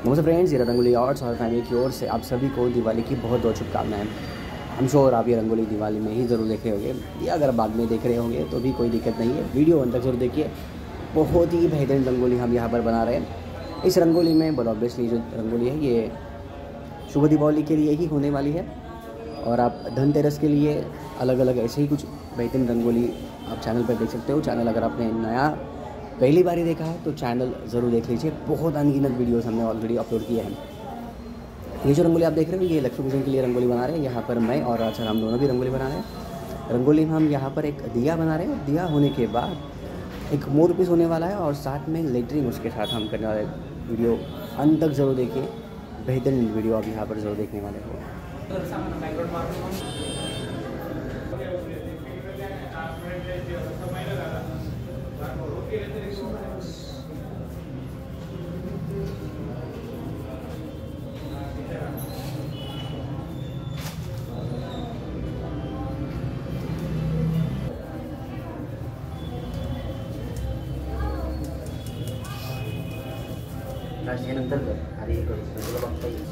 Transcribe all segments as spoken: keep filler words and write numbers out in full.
नमस्ते फ्रेंड्स, ये रंगोली आर्ट्स और फैमिली की ओर से आप सभी को दिवाली की बहुत बहुत शुभकामनाएं। हम श्योर आप ये रंगोली दिवाली में ही ज़रूर देख रहे होंगे या अगर बाद में देख रहे होंगे तो भी कोई दिक्कत नहीं है। वीडियो अंत तक जरूर देखिए। बहुत ही बेहतरीन रंगोली हम यहाँ पर बना रहे हैं। इस रंगोली में बट ऑब्वियसली जो रंगोली है ये शुभ दीपावली के लिए ही होने वाली है और आप धनतेरस के लिए अलग अलग ऐसे ही कुछ बेहतरीन रंगोली आप चैनल पर देख सकते हो। चैनल अगर आपने नया पहली बार ही देखा है तो चैनल ज़रूर देख लीजिए। बहुत अनगिनत वीडियोस हमने ऑलरेडी अपलोड किए हैं। ये जो रंगोली आप देख रहे हो ये लक्ष्मी पूजन के लिए रंगोली बना रहे हैं। यहाँ पर मैं और आचार्य हम दोनों भी रंगोली बना रहे हैं। रंगोली में हम यहाँ पर एक दिया बना रहे हैं। दिया होने के बाद एक मोर पीस होने वाला है और साथ में लेटरिंग उसके साथ हम करने वाले। वीडियो अंत तक ज़रूर देखिए। बेहतरीन वीडियो आप यहाँ पर ज़रूर देखने वाले हो। नंतर अरे तुला बघता येईल.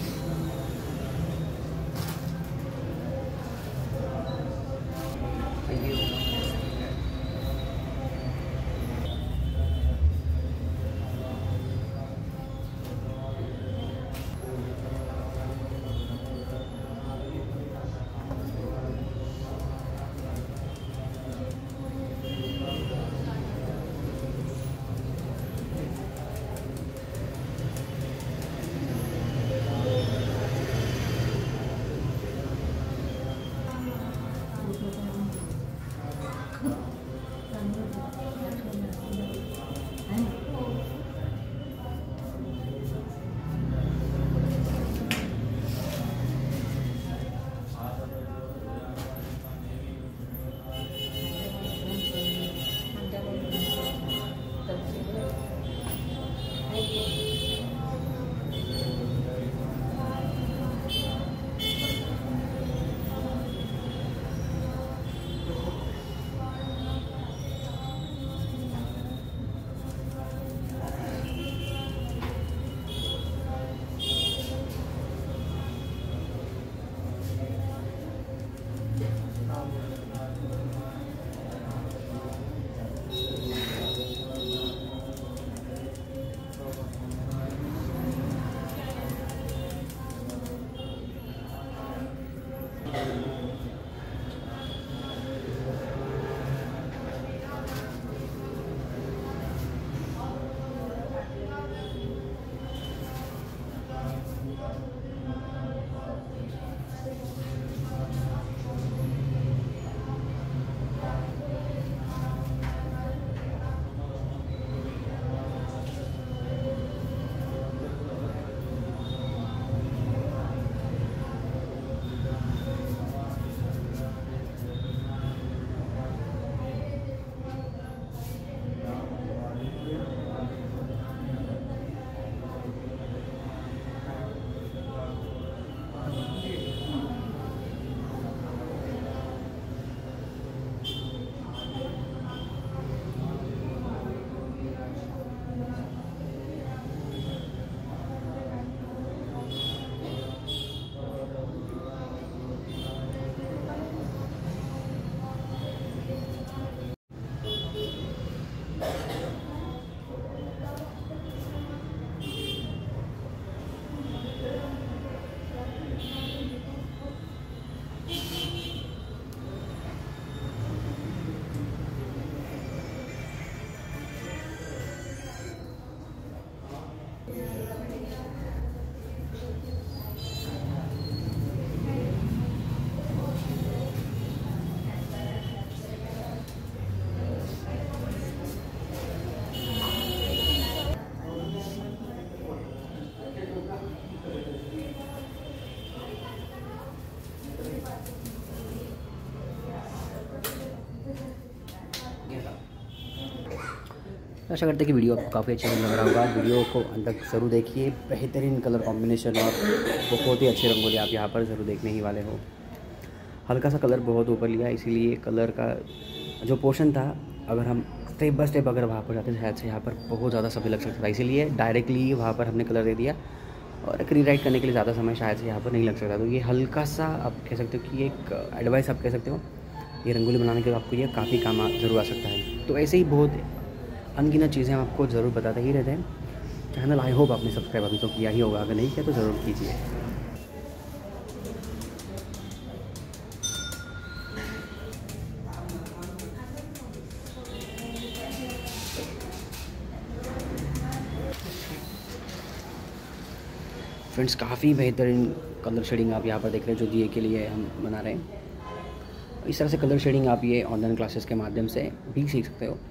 आशा करते हैं कि वीडियो आपको काफ़ी अच्छा लग रहा होगा। वीडियो को अंत तक ज़रूर देखिए। बेहतरीन कलर कॉम्बिनेशन और बहुत ही अच्छी रंगोली आप यहाँ पर ज़रूर देखने ही वाले हो। हल्का सा कलर बहुत ऊपर लिया, इसीलिए कलर का जो पोर्शन था अगर हम स्टेप बाय स्टेप अगर वहाँ पर जाते शायद से यहाँ पर बहुत ज़्यादा समय लग सकता था, इसीलिए डायरेक्टली वहाँ पर हमने कलर दे दिया और एक रीराइट करने के लिए ज़्यादा समय शायद से यहाँ पर नहीं लग सकता। तो ये हल्का सा आप कह सकते हो कि एक एडवाइस आप कह सकते हो, ये रंगोली बनाने के लिए आपको ये काफ़ी काम ज़रूर आ सकता है। तो ऐसे ही बहुत अनगिनत चीज़ें हम आपको ज़रूर बताते ही रहते हैं। चैनल आई होप आपने सब्सक्राइब अभी तो किया ही होगा, अगर नहीं किया तो ज़रूर कीजिए। फ्रेंड्स, काफ़ी बेहतरीन कलर शेडिंग आप यहाँ पर देख रहे हैं जो दिए के लिए हम बना रहे हैं। इस तरह से कलर शेडिंग आप ये ऑनलाइन क्लासेस के माध्यम से भी सीख सकते हो।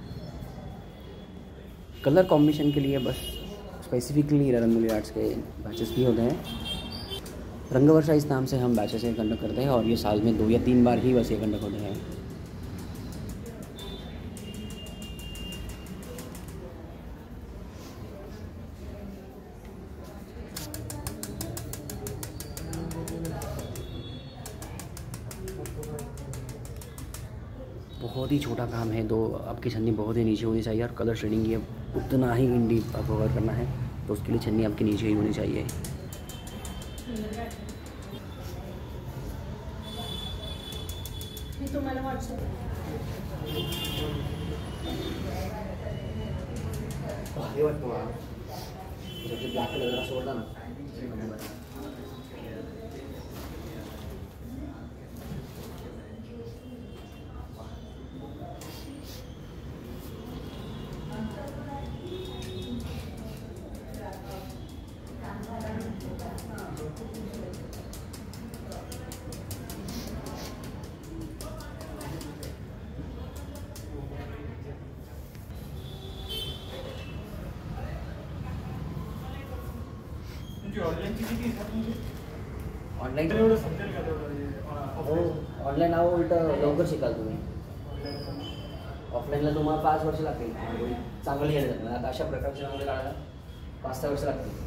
कलर कॉम्बिनेशन के लिए बस स्पेसिफिकली रंगोली आर्ट्स के बैचेस भी होते हैं। रंगवर्षा इस नाम से हम बैचेस कंडक्ट करते हैं और ये साल में दो या तीन बार ही बस ये कंडक्ट होते हैं। बहुत ही छोटा काम है, दो आपकी छन्नी बहुत ही नीचे होनी चाहिए और कलर शेडिंग ये उतना ही इन डीप कवर करना है, तो उसके लिए छन्नी आपकी नीचे ही होनी चाहिए। ब्लैक कलर सोडा ना ऑनलाईन हो, ऑनलाईन नाव उलट लवकर शिकाल तुम्ही। ऑफलाईनला तुम्हाला पाच वर्ष लागतील चांगलं हे जातं। आता अशा प्रकारचे रांगोळी काढायला पाच सहा वर्ष लागतील।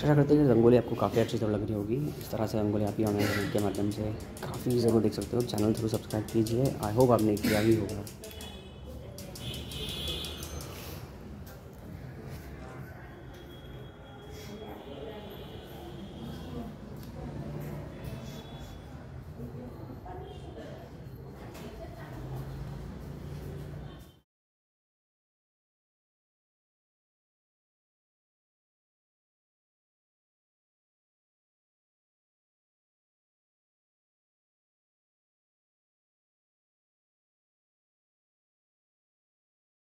आशा करते हैं कि रंगोली आपको काफ़ी अच्छी तरह लग रही होगी। इस तरह से रंगोली आप ही ऑनलाइन के माध्यम से काफ़ी ज़रूर देख सकते हो। चैनल थ्रू सब्सक्राइब कीजिए। आई होप आपने किया ही होगा।